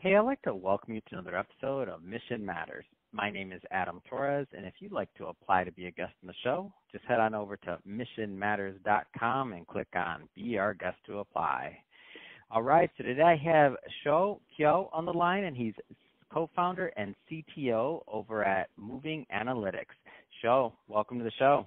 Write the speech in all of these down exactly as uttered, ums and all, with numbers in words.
Hey, I'd like to welcome you to another episode of Mission Matters. My name is Adam Torres, and if you'd like to apply to be a guest on the show, just head on over to mission matters dot com and click on Be Our Guest to Apply. All right, so today I have Sho Kyo on the line, and he's co-founder and C T O over at Moving Analytics. Sho, welcome to the show.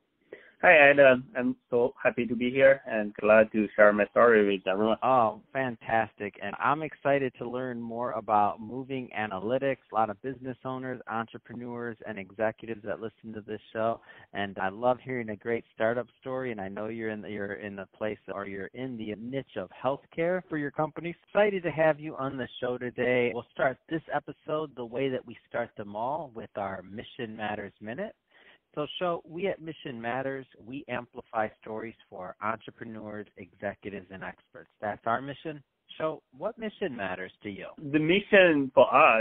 Hi, Adam. I'm so happy to be here and glad to share my story with everyone. Oh, fantastic. And I'm excited to learn more about Moving Analytics. A lot of business owners, entrepreneurs, and executives that listen to this show. And I love hearing a great startup story. And I know you're in the, you're in the place or you're in the niche of healthcare for your company. Excited to have you on the show today. We'll start this episode the way that we start them all with our Mission Matters Minute. So, Sho, we at Mission Matters, we amplify stories for entrepreneurs, executives, and experts. That's our mission. Sho, what mission matters to you? The mission for us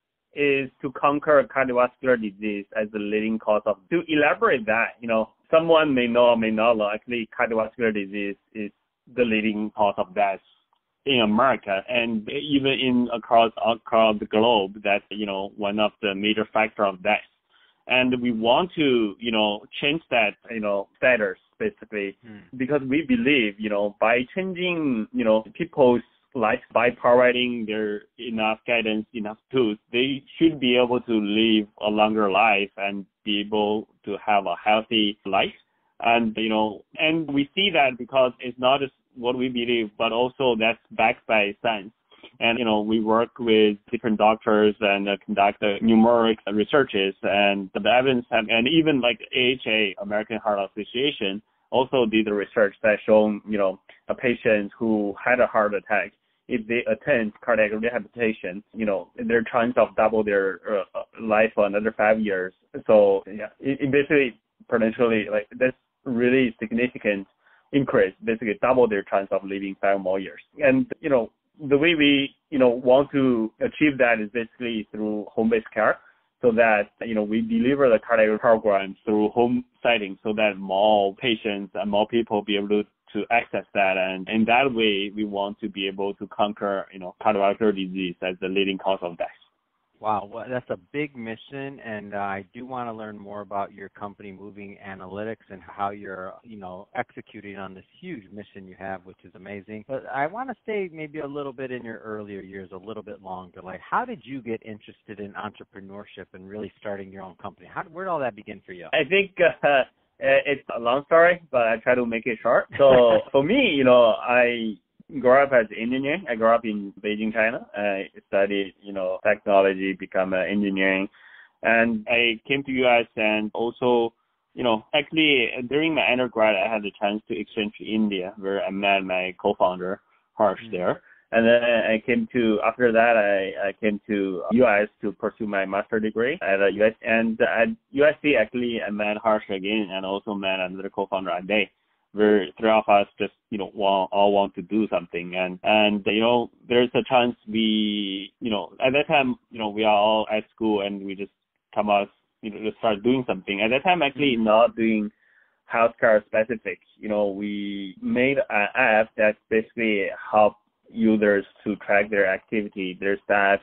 is to conquer cardiovascular disease as the leading cause of. To elaborate that, you know, someone may know or may not know, actually cardiovascular disease is the leading cause of death in America and even in across across the globe. That's, you know, one of the major factors of death. And we want to, you know, change that, you know, status basically, hmm. because we believe, you know, by changing, you know, people's life, by providing their enough guidance, enough tools, they should be able to live a longer life and be able to have a healthy life. And, you know, and we see that because it's not just what we believe, but also that's backed by science. And, you know, we work with different doctors and uh, conduct uh, numeric researches and the evidence, and, and even like A H A, American Heart Association, also did the research that shown, you know, a patient who had a heart attack, if they attend cardiac rehabilitation, you know, their chance of double their uh, life for another five years. So, yeah, it, it basically potentially, like, that's really significant increase, basically double their chance of living five more years. And, you know, the way we, you know, want to achieve that is basically through home-based care, so that, you know, we deliver the cardiac program through home settings so that more patients and more people be able to, to access that. And in that way, we want to be able to conquer, you know, cardiovascular disease as the leading cause of death. Wow, well, that's a big mission, and uh, I do want to learn more about your company, Moving Analytics, and how you're, you know, executing on this huge mission you have, which is amazing. But I want to stay maybe a little bit in your earlier years, a little bit longer. Like, how did you get interested in entrepreneurship and really starting your own company? How, where did all that begin for you? I think uh, it's a long story, but I try to make it short. So for me, you know, I grew up as an engineer. I grew up in Beijing, China. I studied, you know, technology, become an engineering. And I came to U S and also, you know, actually during my undergrad, I had the chance to exchange to India where I met my co-founder, Harsh, mm-hmm. there. And then I came to, after that, I, I came to U S to pursue my master degree at U S. And at U S C, actually, I met Harsh again and also met another co-founder, Ade, where three of us just, you know, want, all want to do something. And, and, you know, there's a chance we, you know, at that time, you know, we are all at school and we just come out, you know, to start doing something. At that time, actually not doing healthcare specific. You know, we made an app that basically help users to track their activity, their stats,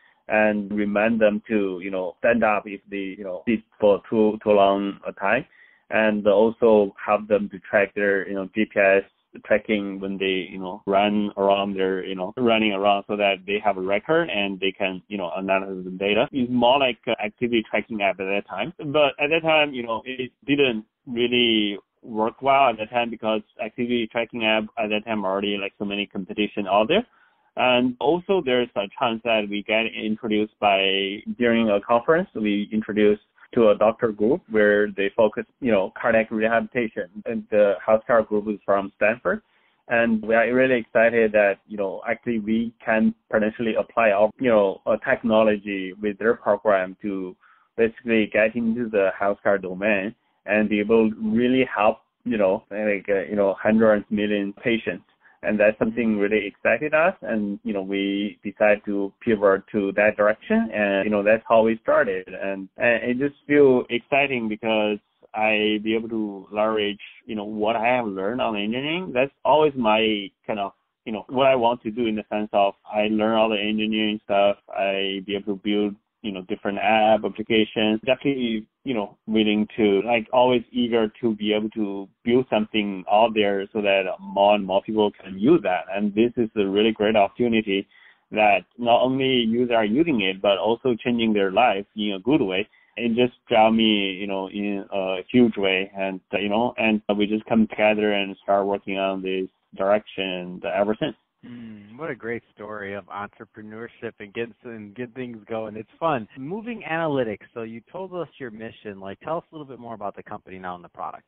and remind them to, you know, stand up if they, you know, sit for too, too long a time. And also help them to track their, you know, G P S tracking when they, you know, run around their, you know, running around so that they have a record and they can, you know, analyze the data. It's more like an activity tracking app at that time. But at that time, you know, it didn't really work well at that time because activity tracking app at that time already like so many competition out there. And also there's a chance that we get introduced by, during a conference, we introduced to a doctor group where they focus, you know, cardiac rehabilitation. And the healthcare group is from Stanford. And we are really excited that, you know, actually we can potentially apply our, you know, a technology with their program to basically get into the healthcare domain and be able to really help, you know, like, uh, you know, hundreds of million patients. And that's something really excited us. And, you know, we decided to pivot to that direction. And, you know, that's how we started. And, and it just feels exciting because I be able to leverage, you know, what I have learned on engineering. That's always my kind of you know, what I want to do in the sense of I learn all the engineering stuff. I be able to build, you know, different app applications. Definitely, you know, willing to, like, always eager to be able to build something out there so that more and more people can use that. And this is a really great opportunity that not only users are using it, but also changing their life in a good way. It just drives me, you know, in a huge way. And, uh, you know, and we just come together and start working on this direction ever since. Mm, what a great story of entrepreneurship and getting and get things going. It's fun. Moving Analytics. So you told us your mission. Like, tell us a little bit more about the company now and the product.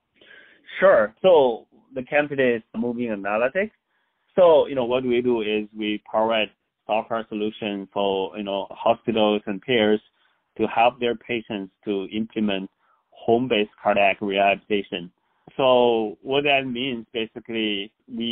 Sure. So the company is Moving Analytics. So, you know, what we do is we provide software solutions for, you know, hospitals and payers to help their patients to implement home-based cardiac rehabilitation. So what that means, basically,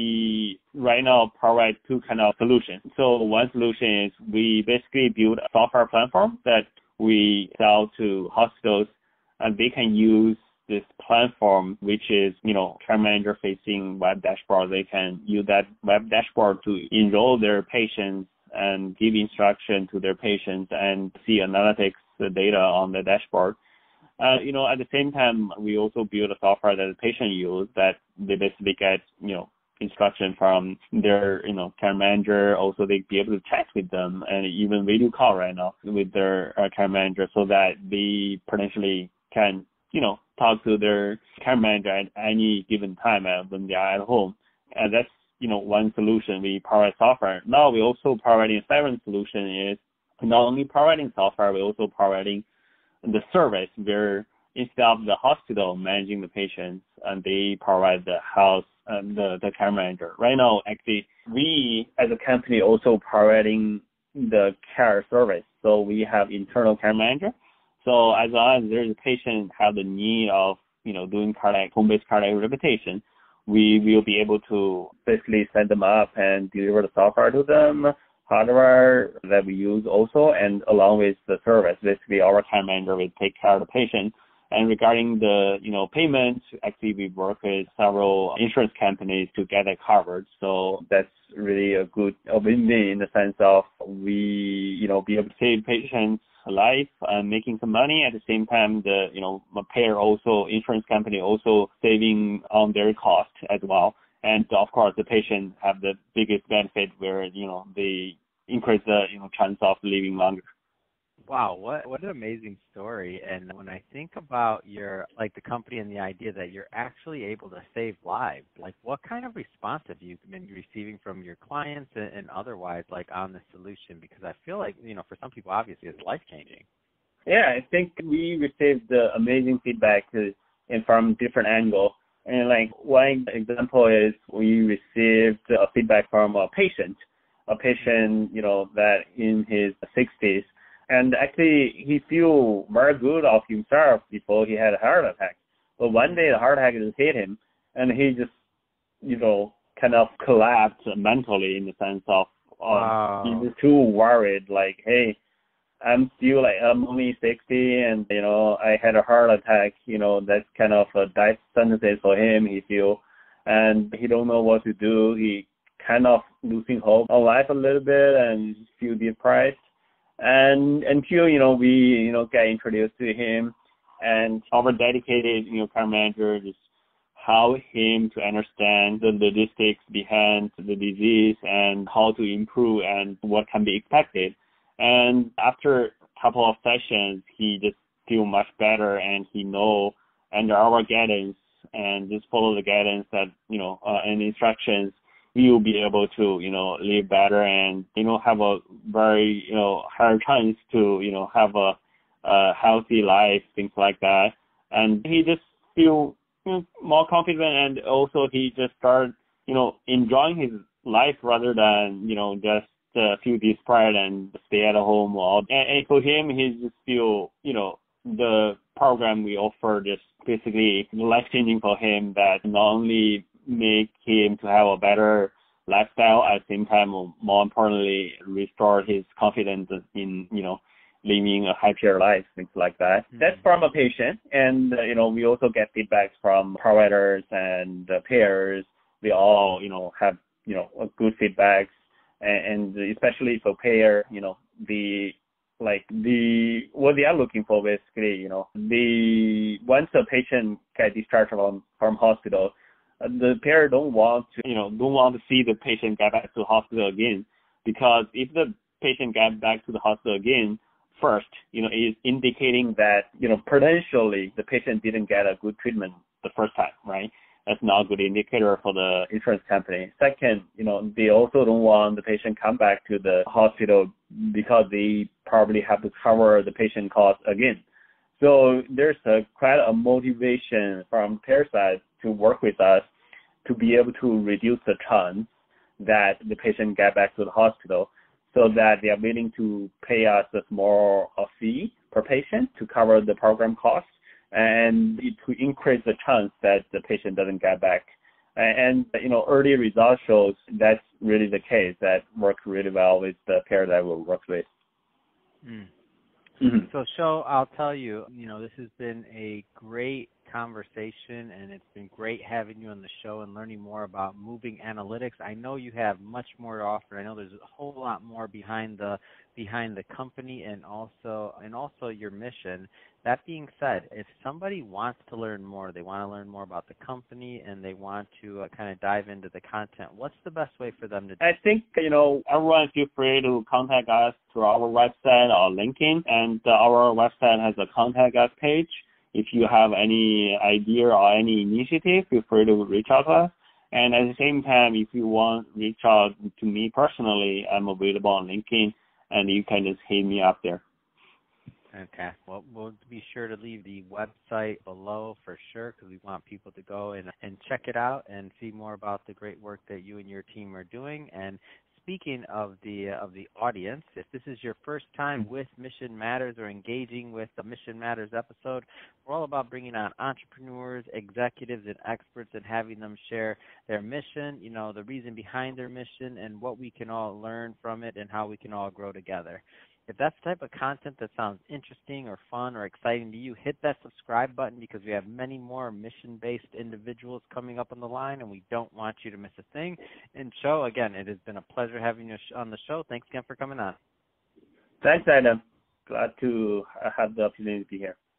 we right now provide two kind of solutions. So one solution is we basically build a software platform that we sell to hospitals, and they can use this platform, which is, you know, care manager facing web dashboard. They can use that web dashboard to enroll their patients and give instruction to their patients and see analytics data on the dashboard. Uh, you know, at the same time, we also build a software that the patient use that they basically get, you know, instruction from their, you know, care manager. Also, they be able to chat with them and even video call right now with their uh, care manager so that they potentially can, you know, talk to their care manager at any given time uh, when they are at home. And that's, you know, one solution. We provide software. Now we also providing a second solution is not only providing software, we're also providing the service where instead of the hospital managing the patients, and they provide the house and the, the care manager. Right now, actually, we as a company also providing the care service. So we have internal care manager. So as long as there's a patient have the need of, you know, doing cardiac, home-based cardiac rehabilitation, we will be able to basically set them up and deliver the software to them, hardware that we use also, and along with the service, basically our care manager will take care of the patient. And regarding the, you know, payments, actually we work with several insurance companies to get it covered. So that's really a good a win-win in the sense of we, you know, be able to save patients' life and making some money. At the same time, the, you know, payer also, insurance company also saving on their cost as well. And of course, the patient have the biggest benefit where, you know, they increase the, you know, chance of living longer. Wow, what what an amazing story. And when I think about your, like, the company and the idea that you're actually able to save lives, like, what kind of response have you been receiving from your clients and, and otherwise, like, on the solution? Because I feel like, you know, for some people, obviously, it's life-changing. Yeah, I think we received the amazing feedback and from different angles. And like one example is we received a feedback from a patient, a patient, you know, that in his sixties. And actually, he feel very good of himself before he had a heart attack. But one day the heart attack just hit him, and he just, you know, kind of collapsed mentally in the sense of um, wow. he was too worried. Like, hey, I'm still like I'm only sixty, and you know I had a heart attack. You know that's kind of a death sentence for him. He feel, and he don't know what to do. He kind of losing hope on life a little bit, and feel depressed. And until, you know, we, you know, get introduced to him, and our dedicated, you know, care manager just help him to understand the logistics behind the disease and how to improve and what can be expected. And after a couple of sessions, he just feel much better, and he know under our guidance and just follow the guidance that, you know, uh, and instructions, we will be able to, you know, live better and, you know, have a very, you know, higher chance to, you know, have a, a healthy life, things like that. And he just feel, you know, more confident, and also he just started, you know, enjoying his life rather than, you know, just uh, feel desperate and stay at home. And, and for him, he just feel, you know, the program we offer just basically life-changing for him, that not only make him to have a better lifestyle, at the same time, more importantly, restore his confidence in, you know, living a happier life, things like that. Mm-hmm. That's from a patient. And, uh, you know, we also get feedbacks from providers and uh, payers. We all, you know, have you know, good feedbacks, and, and especially for payer, you know, the like the what they are looking for basically, you know, the once a patient get discharged from from hospital, uh, the payer don't want to, you know, don't want to see the patient get back to the hospital again, because if the patient get back to the hospital again, first, you know, is indicating that, you know, potentially the patient didn't get a good treatment the first time, right? That's not a good indicator for the insurance company. Second, you know, they also don't want the patient come back to the hospital because they probably have to cover the patient cost again. So there's a quite a motivation from payer side to work with us to be able to reduce the chance that the patient get back to the hospital, so that they are willing to pay us a small a fee per patient to cover the program costs, and to increase the chance that the patient doesn't get back. And, you know, early results shows that's really the case. That works really well with the payer that we work with. Mm. Mm-hmm. So, Shou, I'll tell you, you know, this has been a great conversation, and it's been great having you on the show and learning more about moving analytics. I know you have much more to offer. I know there's a whole lot more behind the behind the company and also and also your mission. That being said, if somebody wants to learn more, they want to learn more about the company and they want to uh, kind of dive into the content, what's the best way for them to do? I think, you know, everyone feel free to contact us through our website or LinkedIn, and uh, our website has a contact us page. If you have any idea or any initiative, feel free to reach out to us. And at the same time, if you want to reach out to me personally, I'm available on LinkedIn, and you can just hit me up there. Okay. Well, we'll be sure to leave the website below for sure, because we want people to go and, and check it out and see more about the great work that you and your team are doing. And speaking of the uh, of the audience, if this is your first time with Mission Matters or engaging with the Mission Matters episode, we're all about bringing on entrepreneurs, executives, and experts and having them share their mission, you know, the reason behind their mission and what we can all learn from it and how we can all grow together. If that's the type of content that sounds interesting or fun or exciting to you, hit that subscribe button, because we have many more mission-based individuals coming up on the line, and we don't want you to miss a thing. And Shou, again, it has been a pleasure having you on the show. Thanks again for coming on. Thanks, Adam. Glad to have the opportunity to be here.